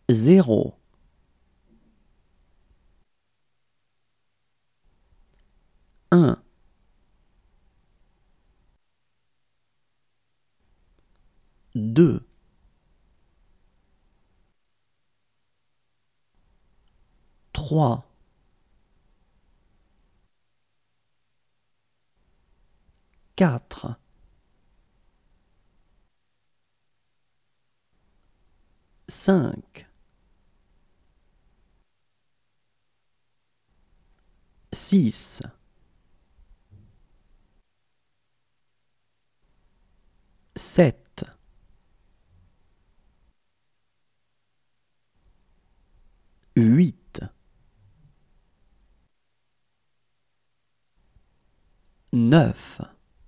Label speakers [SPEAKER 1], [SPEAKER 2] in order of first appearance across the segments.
[SPEAKER 1] 0, 1, 2, 3, 4, 5, 6, 7, 8, 9,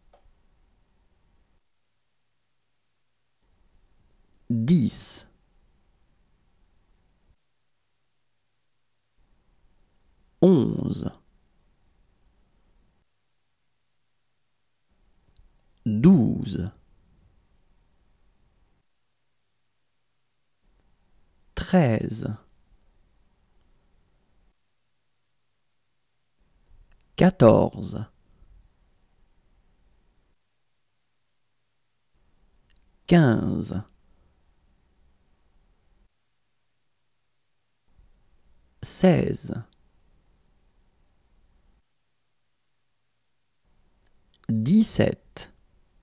[SPEAKER 1] 10, 11, 12, 13, 14, 15, 16, 17,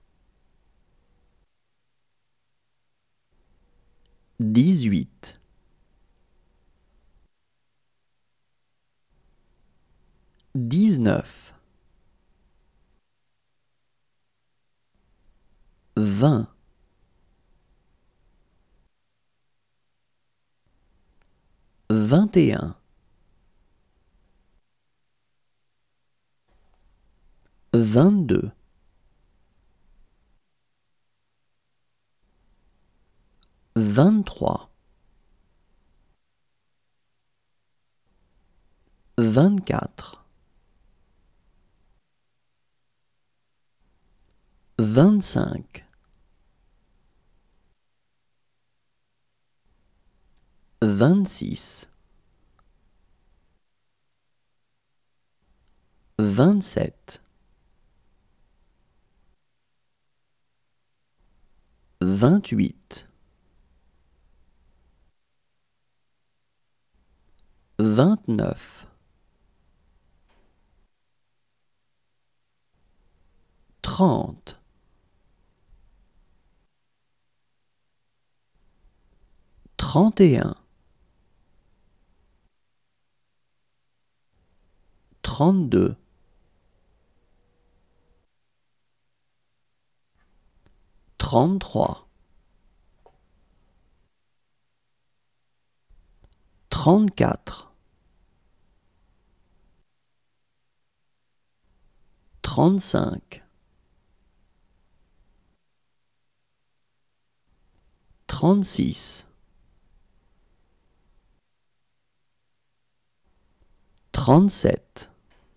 [SPEAKER 1] 18, 19, 20, 21, 22, 23, 24, 25, 26, 27, 28, 29, 30, 31, 32, 33, 34, 35, 36, 37,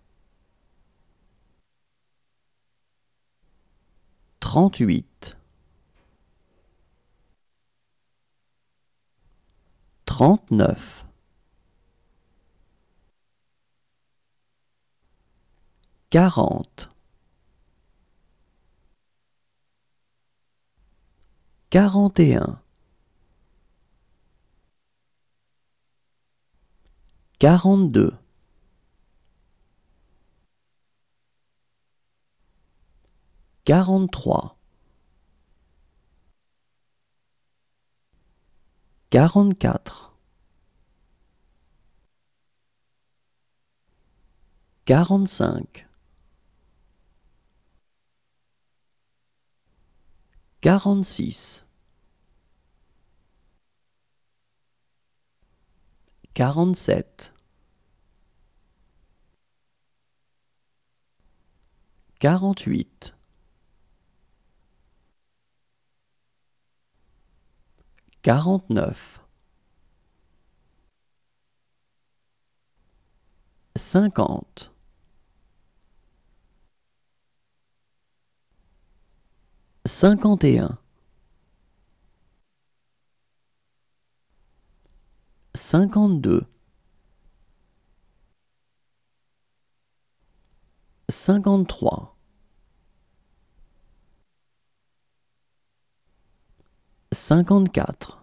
[SPEAKER 1] 38, 39, 40, 41, 42, 43, 44, 45, 46, 47, 48, 49, 50, 51, 52, 53, 54,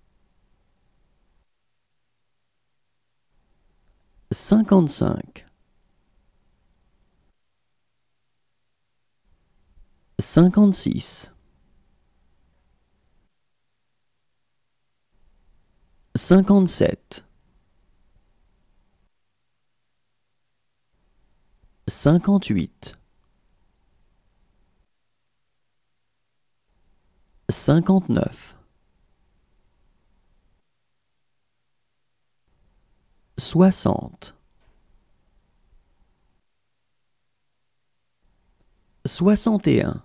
[SPEAKER 1] 55, 56, 57, 58, 59, 60, 61,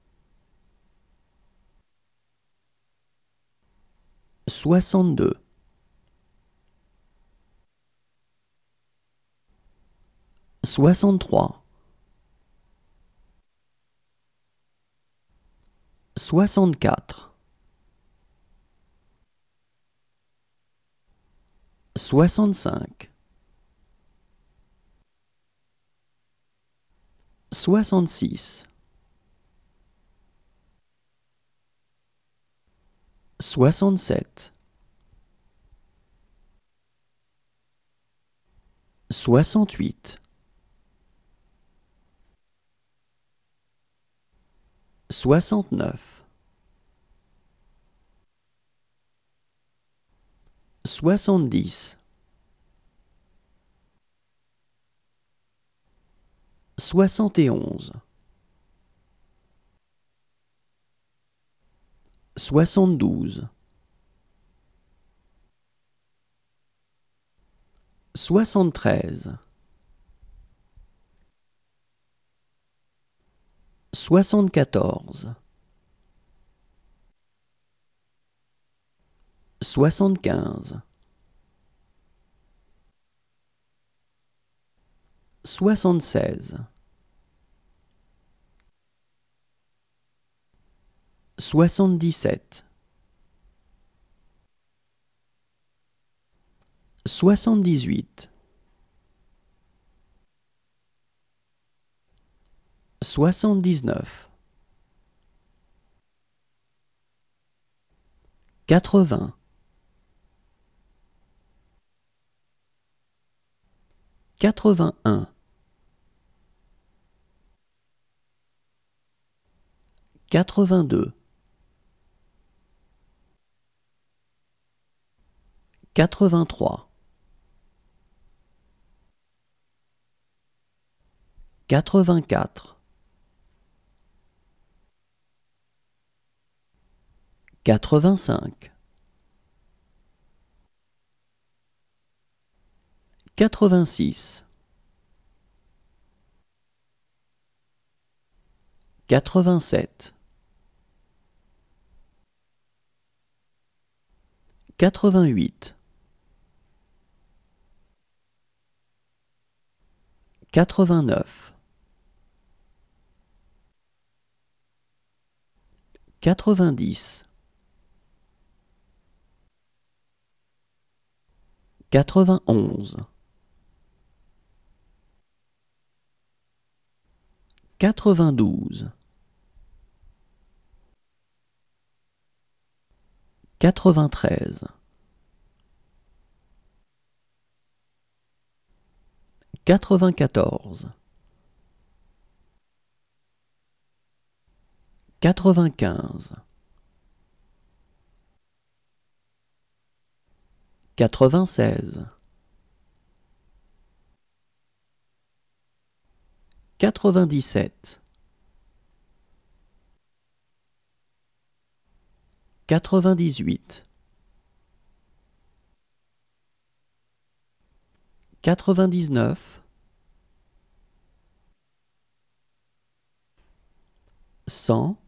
[SPEAKER 1] 62, 63, 64, 65, 66, 67, 68, 69, 70, 71, 72, 73, 74, 75, 76, 77, 78, 79, 80, 81, 82, 83, 84, 85, 86, 87, 88, 89, 90, 91, 92, 93, 94, 95, 96, 97, 98, 99, 100,